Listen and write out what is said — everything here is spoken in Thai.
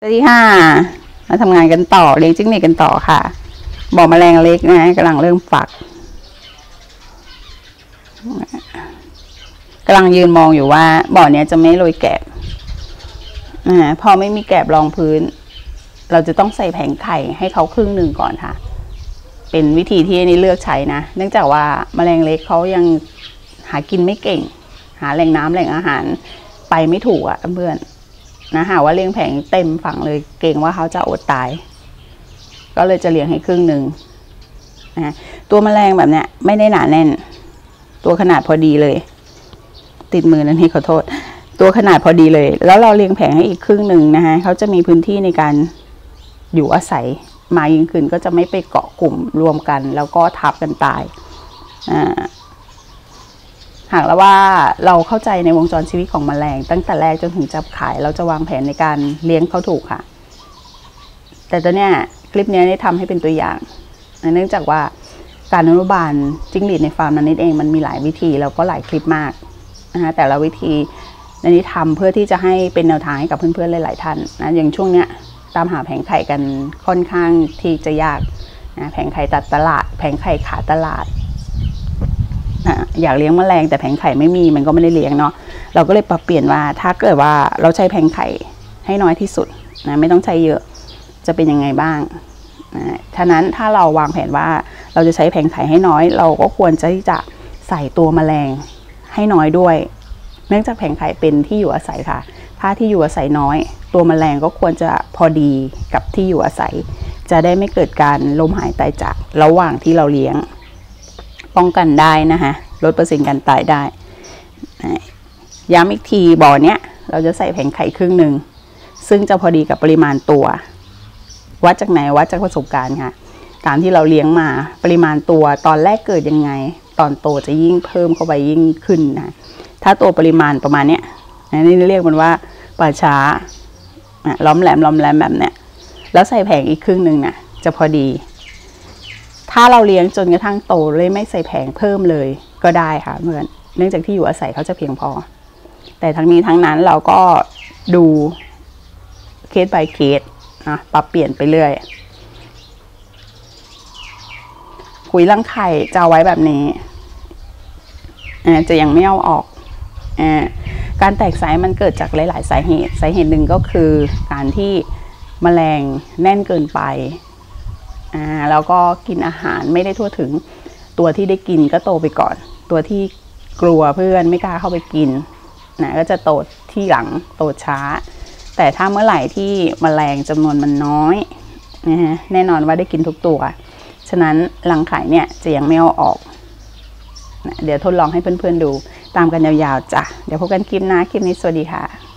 สวัสดีค่ะมาทำงานกันต่อเลี้ยงจิ้งหรีดกันต่อค่ะบ่อแมลงเล็กนะกำลังเริ่มฝักกำลังยืนมองอยู่ว่าบ่อเนี้ยจะไม่โรยแกบพอไม่มีแกบรองพื้นเราจะต้องใส่แผงไข่ให้เขาครึ่งหนึ่งก่อนค่ะเป็นวิธีที่นี่เลือกใช้นะเนื่องจากว่าแมลงเล็กเขายังหากินไม่เก่งหาแหล่งน้ำแหล่งอาหารไปไม่ถูกอ่ะเพื่อนนะหาว่าเลี้ยงแผงเต็มฝั่งเลยเก่งว่าเขาจะอดตายก็เลยจะเลี้ยงให้ครึ่งหนึ่งนะตัวแมลงแบบเนี้ยไม่ได้หนาแน่นตัวขนาดพอดีเลยติดมือนั่นนี่ขอโทษตัวขนาดพอดีเลยแล้วเราเลี้ยงแผงให้อีกครึ่งหนึ่งนะคะเขาจะมีพื้นที่ในการอยู่อาศัยมายิ่งขึ้นก็จะไม่ไปเกาะกลุ่มรวมกันแล้วก็ทับกันตายหากแล้วว่าเราเข้าใจในวงจรชีวิตของแมลงตั้งแต่แรกจนถึงจับขายเราจะวางแผนในการเลี้ยงเขาถูกค่ะแต่ตัวเนี้ยคลิปนี้ได้ทำให้เป็นตัวอย่างเนื่องจากว่าการอนุบาลจิ้งหรีดในฟาร์มนั้นเองมันมีหลายวิธีแล้วก็หลายคลิปมากนะคะแต่ละวิธีในนี้ทำเพื่อที่จะให้เป็นแนวทางให้กับเพื่อนๆหลายๆท่านนะอย่างช่วงเนี้ยตามหาแผงไข่กันค่อนข้างที่จะยากนะแผงไข่ตัดตลาดแผงไข่ขาดตลาดอยากเลี้ยงแมลงแต่แผงไข่ไม่มีมันก็ไม่ได้เลี้ยงเนาะเราก็เลยปรับเปลี่ยนว่าถ้าเกิดว่าเราใช้แผงไข่ให้น้อยที่สุดนะไม่ต้องใช้เยอะจะเป็นยังไงบ้างฉะนั้นถ้าเราวางแผนว่าเราจะใช้แผงไข่ให้น้อยเราก็ควรที่จะใส่ตัวแมลงให้น้อยด้วยเนื่องจากแผงไข่เป็นที่อยู่อาศัยค่ะถ้าที่อยู่อาศัยน้อยตัวแมลงก็ควรจะพอดีกับที่อยู่อาศัยจะได้ไม่เกิดการล้มหายตายจากระหว่างที่เราเลี้ยงป้องกันได้นะคะลดเปอร์เซ็นต์การตายได้ย้ำอีกทีบ่อเนี้ยเราจะใส่แผงไข่ครึ่งหนึ่งซึ่งจะพอดีกับปริมาณตัววัดจากไหนวัดจากประสบการณ์ค่ะตามที่เราเลี้ยงมาปริมาณตัวตอนแรกเกิดยังไงตอนโตจะยิ่งเพิ่มเข้าไปยิ่งขึ้นนะถ้าตัวปริมาณประมาณเนี้ยนี่เรียกมันว่าป่าช้าล้อมแหลมแบบเนี้ยแล้วใส่แผงอีกครึ่งหนึ่งนะจะพอดีถ้าเราเลี้ยงจนกระทั่งโตเลยไม่ใส่แผงเพิ่มเลยก็ได้ค่ะเนื่องจากที่อยู่อาศัยเขาจะเพียงพอแต่ทั้งนี้ทั้งนั้นเราก็ดูเคส by เคสนะปรับเปลี่ยนไปเรื่อยขุยรังไข่จะเอาไว้แบบนี้จะยังไม่เอาออกการแตกสายมันเกิดจากหลายๆสาเหตุหนึ่งก็คือการที่แมลงแน่นเกินไปแล้วก็กินอาหารไม่ได้ทั่วถึงตัวที่ได้กินก็โตไปก่อนตัวที่กลัวเพื่อนไม่กล้าเข้าไปกินนะก็จะโตที่หลังโตช้าแต่ถ้าเมื่อไหร่ที่แมลงจำนวนมันน้อยแน่นอนว่าได้กินทุกตัวฉะนั้นรังไข่เนี่ยจะยังไม่เอาออกเดี๋ยวทดลองให้เพื่อนๆดูตามกันยาวๆจ้ะเดี๋ยวพบกันคลิปหน้าคลิปนี้สวัสดีค่ะ